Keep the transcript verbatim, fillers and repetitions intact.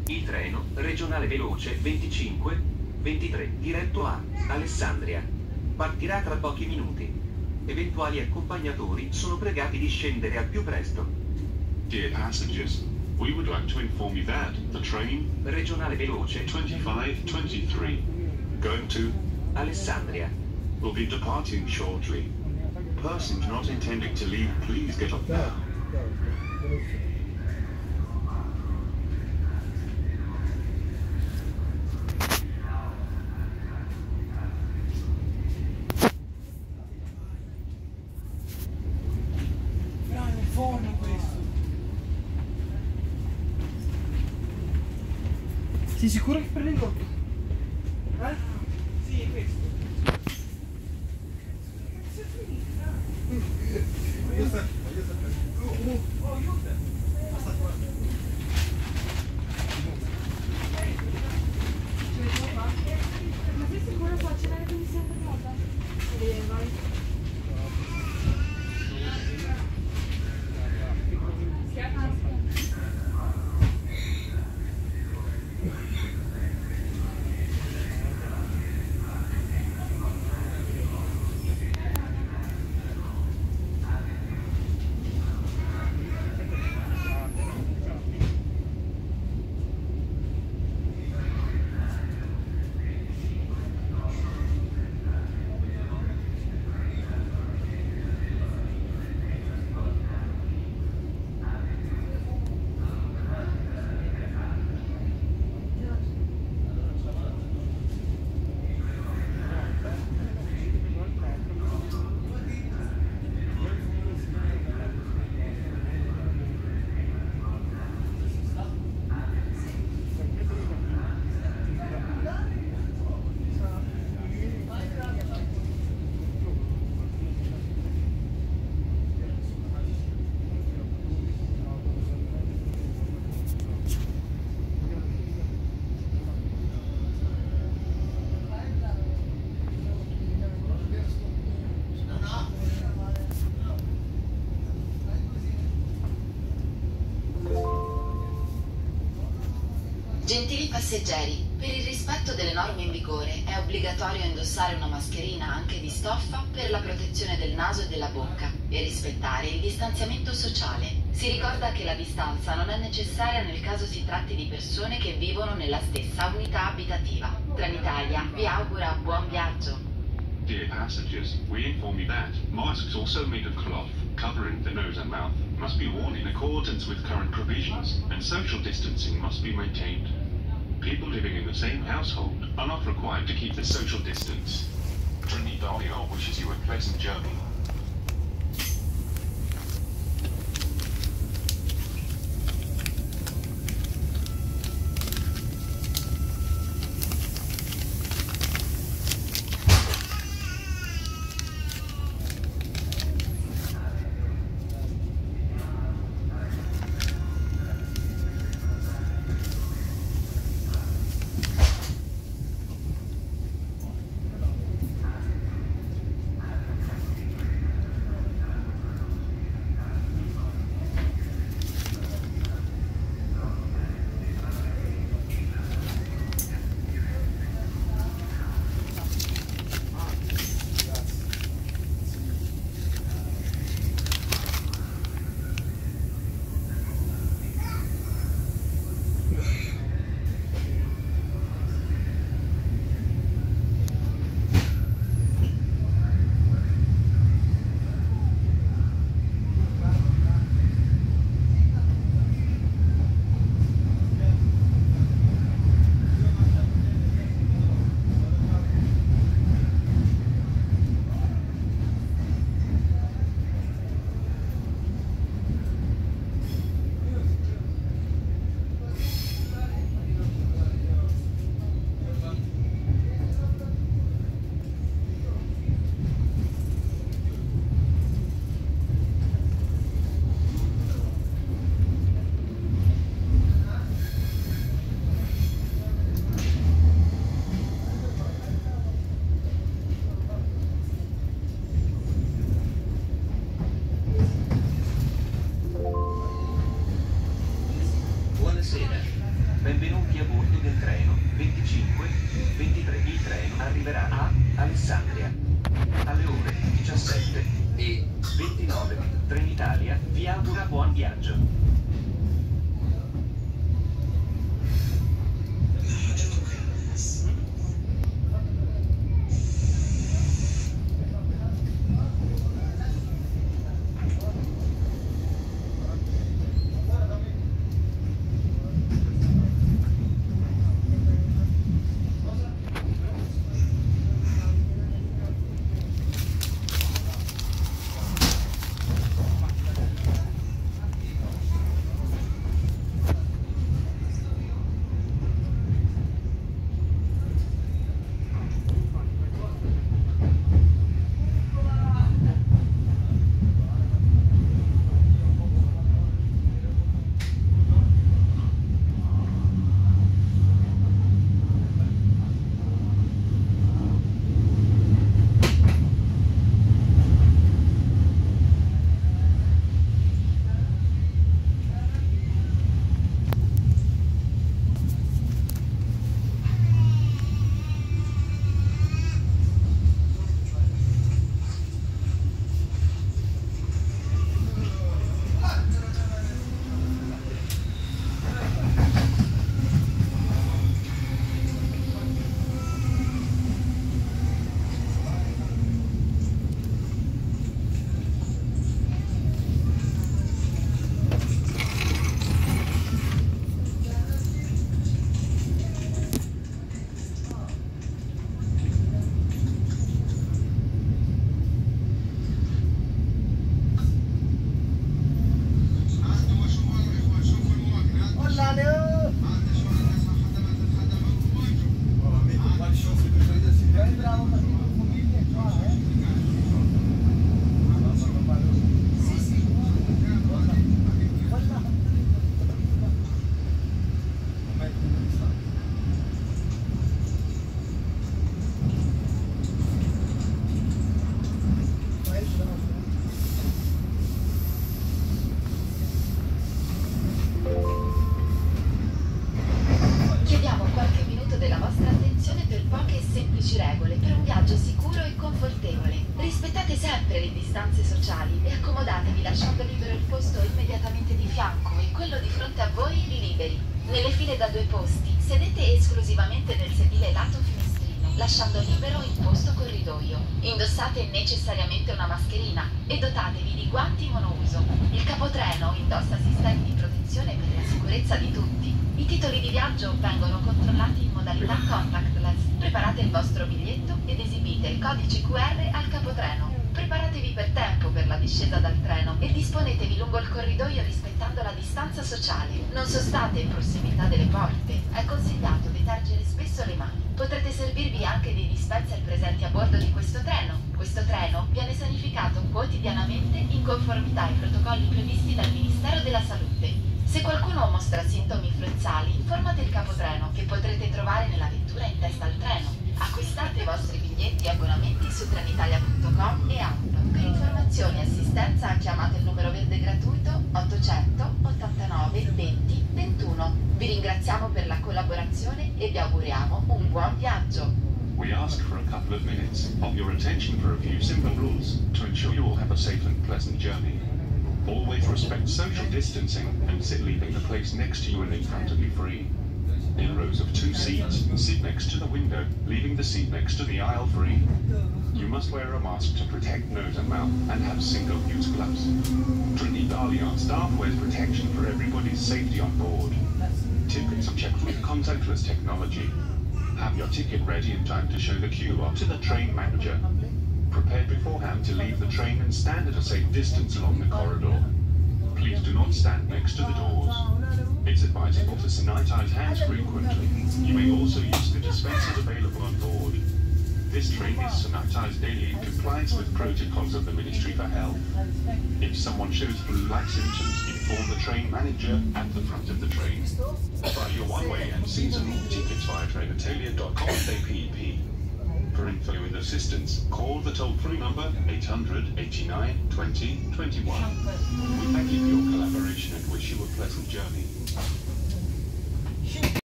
Il treno regionale veloce venticinque ventitré diretto a Alessandria partirà tra pochi minuti. Eventuali accompagnatori sono pregati di scendere al più presto. Dear passengers, we would like to inform you that the train regionale veloce twenty-five twenty-three going to Alessandria will be departing shortly. Persons not intending to leave, please get up now. Sei sicuro che prende il otto? Eh? Sì, è questo. Voglio sapere, voglio sapere. Oh, aiuto! Basta qua. Ma sei sicuro che ce l'hai come sempre nota? Eh, vai. Gentili passeggeri, per il rispetto delle norme in vigore è obbligatorio indossare una mascherina anche di stoffa per la protezione del naso e della bocca e rispettare il distanziamento sociale. Si ricorda che la distanza non è necessaria nel caso si tratti di persone che vivono nella stessa unità abitativa. Trenitalia vi augura buon viaggio. Dear passengers, we inform you that masks also made of cloth, covering the nose and mouth, must be worn in accordance with current provisions, and social distancing must be maintained. People living in the same household are not required to keep the social distance. Trenitalia wishes you a pleasant journey. semplici regole per un viaggio sicuro e confortevole. Rispettate sempre le distanze sociali e accomodatevi lasciando libero il posto immediatamente di fianco e quello di fronte a voi liberi. Nelle file da due posti sedete esclusivamente nel sedile lato finestrino, lasciando libero il posto corridoio. Indossate necessariamente una mascherina e dotatevi di guanti monouso. Il capotreno indossa sistemi di protezione per la sicurezza di tutti. I titoli di viaggio vengono controllati in modalità contactless. Preparate il vostro biglietto ed esibite il codice Q R al capotreno. Preparatevi per tempo per la discesa dal treno e disponetevi lungo il corridoio rispettando la distanza sociale. Non sostate in prossimità delle porte. È consigliato detergere spesso le mani. Potrete servirvi anche dei dispenser presenti a bordo di questo treno. Questo treno viene sanificato quotidianamente in conformità ai protocolli previsti dal Ministero della Salute. Se qualcuno mostra sintomi influenzali, informate il capotreno che potrete trovare nella vettura in testa al treno. Acquistate i vostri biglietti e abbonamenti su trenitalia punto com e app. Per informazioni e assistenza chiamate il numero verde gratuito ottocento ottantanove venti ventuno. Vi ringraziamo per la collaborazione e vi auguriamo un buon viaggio. We ask for a couple of minutes of your attention for a few simple rules to ensure you all have a safe and pleasant journey. Always respect social distancing and sit leaving the place next to you and in front of you free. In rows of two seats, sit next to the window, leaving the seat next to the aisle free. You must wear a mask to protect nose and mouth and have single-use gloves. Trenitalia staff wears protection for everybody's safety on board. Tickets are checked with contactless technology. Have your ticket ready in time to show the Q R to the train manager. Prepare beforehand to leave the train and stand at a safe distance along the corridor. Please do not stand next to the doors. It's advisable to sanitize hands frequently. You may also use the dispensers available on board. This train is sanitized daily in compliance with protocols of the Ministry for Health. If someone shows flu-like symptoms, inform the train manager at the front of the train. Buy your one-way and seasonal tickets via trenitalia dot com app. For info and assistance, call the toll-free number eight hundred eighty-nine twenty twenty-one. We thank you for your collaboration and wish you a pleasant journey.